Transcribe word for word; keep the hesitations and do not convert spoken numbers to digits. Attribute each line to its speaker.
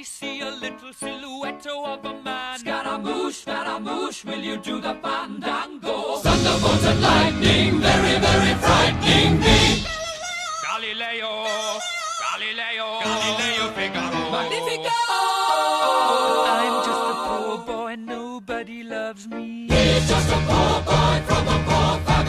Speaker 1: I see a little silhouette of a man.
Speaker 2: Scaramouche, Scaramouche, will you do the fandango? Thunderbolts and lightning, very, very frightening me.
Speaker 1: Galileo, Galileo, Galileo Figaro.
Speaker 2: Magnifico!
Speaker 1: I'm just a poor boy, nobody loves me.
Speaker 2: He's just a poor boy from a poor family.